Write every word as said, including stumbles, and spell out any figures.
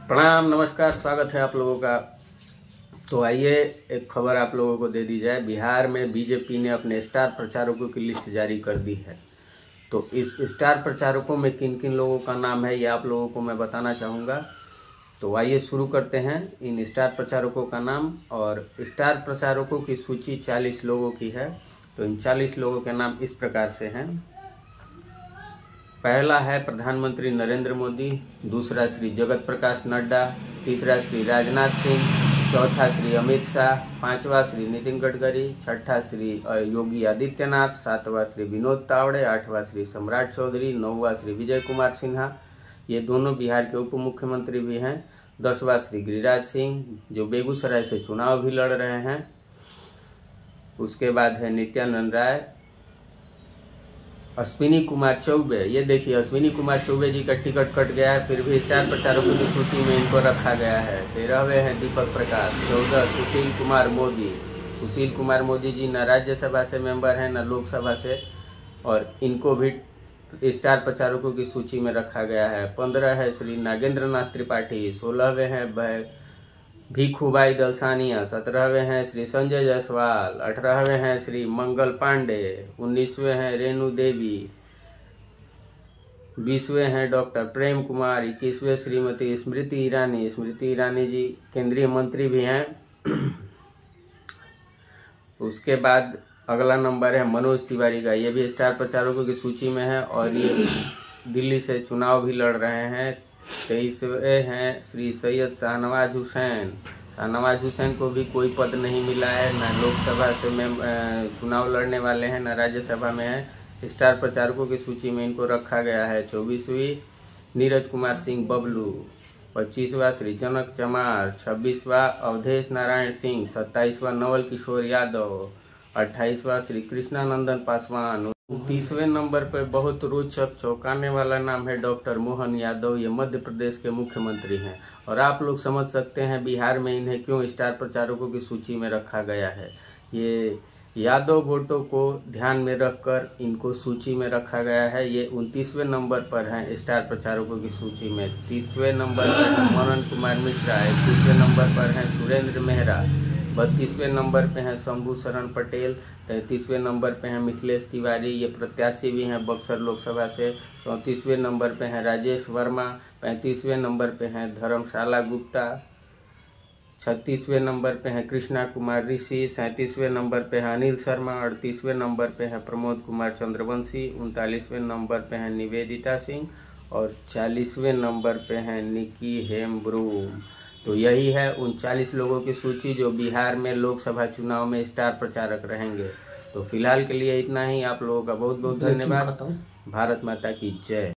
प्रणाम, नमस्कार, स्वागत है आप लोगों का। तो आइए एक खबर आप लोगों को दे दी जाए। बिहार में बीजेपी ने अपने स्टार प्रचारकों की लिस्ट जारी कर दी है। तो इस स्टार प्रचारकों में किन किन लोगों का नाम है ये आप लोगों को मैं बताना चाहूँगा। तो आइए शुरू करते हैं इन स्टार प्रचारकों का नाम। और स्टार प्रचारकों की सूची चालीस लोगों की है। तो इन चालीस लोगों के नाम इस प्रकार से हैं। पहला है प्रधानमंत्री नरेंद्र मोदी, दूसरा श्री जगत प्रकाश नड्डा, तीसरा श्री राजनाथ सिंह, चौथा श्री अमित शाह, पांचवा श्री नितिन गडकरी, छठा श्री योगी आदित्यनाथ, सातवां श्री विनोद तावड़े, आठवां श्री सम्राट चौधरी, नौवां श्री विजय कुमार सिन्हा, ये दोनों बिहार के उप मुख्यमंत्री भी हैं, दसवां श्री गिरिराज सिंह जो बेगूसराय से चुनाव भी लड़ रहे हैं। उसके बाद है नित्यानंद राय, अश्विनी कुमार चौबे, ये देखिए अश्विनी कुमार चौबे जी का टिकट कट गया है, फिर भी स्टार प्रचारकों की सूची में इनको रखा गया है। तेरहवें हैं दीपक प्रकाश, चौदह सुशील कुमार मोदी। सुशील कुमार मोदी जी न राज्यसभा से मेंबर हैं न लोकसभा से, और इनको भी स्टार प्रचारकों की सूची में रखा गया है। पंद्रह है श्री नागेंद्र नाथ त्रिपाठी, सोलहवें हैं भिखुभाई दलसानिया, सत्रहवें हैं श्री संजय जायसवाल, अठारहवें हैं श्री मंगल पांडे, उन्नीसवें हैं रेणु देवी, बीसवें हैं डॉक्टर प्रेम कुमार, इक्कीसवें श्रीमती स्मृति ईरानी। स्मृति ईरानी जी केंद्रीय मंत्री भी हैं। उसके बाद अगला नंबर है मनोज तिवारी का, ये भी स्टार प्रचारकों की सूची में है और ये दिल्ली से चुनाव भी लड़ रहे हैं। तेईसवें हैं श्री सैयद शाहनवाज हुसैन। शाहनवाज हुसैन को भी कोई पद नहीं मिला है, न लोकसभा से में चुनाव लड़ने वाले हैं न राज्यसभा में है। स्टार प्रचारकों की सूची में इनको रखा गया है। चौबीसवीं नीरज कुमार सिंह बबलू, पच्चीसवां श्री जनक चमार, छब्बीसवां अवधेश नारायण सिंह, सत्ताईसवां नवल किशोर यादव, अट्ठाईसवां श्री कृष्णानंदन पासवान। तीसवें नंबर पर बहुत रोचक चौंकाने वाला नाम है डॉक्टर मोहन यादव, ये मध्य प्रदेश के मुख्यमंत्री हैं। और आप लोग समझ सकते हैं बिहार में इन्हें क्यों स्टार प्रचारकों की सूची में रखा गया है। ये यादव वोटों को ध्यान में रखकर इनको सूची में रखा गया है। ये उनतीसवें नंबर पर हैं स्टार प्रचारकों की सूची में। तीसवें नंबर पर है मनन कुमार मिश्रा, इक्कीसवें नंबर पर हैं सुरेंद्र मेहरा, बत्तीसवें नंबर पे हैं शंभू शरण पटेल, तैंतीसवें नंबर पे हैं मिथिलेश तिवारी, ये प्रत्याशी भी हैं बक्सर लोकसभा से। चौंतीसवें नंबर पे हैं राजेश वर्मा, पैंतीसवें नंबर पे हैं धर्मशाला गुप्ता, छत्तीसवें नंबर पे हैं कृष्णा कुमार ऋषि, सैंतीसवें नंबर पे है अनिल शर्मा, अड़तीसवें नंबर पे है प्रमोद कुमार चंद्रवंशी, उनतालीसवें नंबर पे हैं निवेदिता सिंह और चालीसवें नंबर पे हैं निकी हेम्ब्रूम। तो यही है उन चालीस लोगों की सूची जो बिहार में लोकसभा चुनाव में स्टार प्रचारक रहेंगे। तो फिलहाल के लिए इतना ही। आप लोगों का बहुत बहुत धन्यवाद। भारत माता की जय।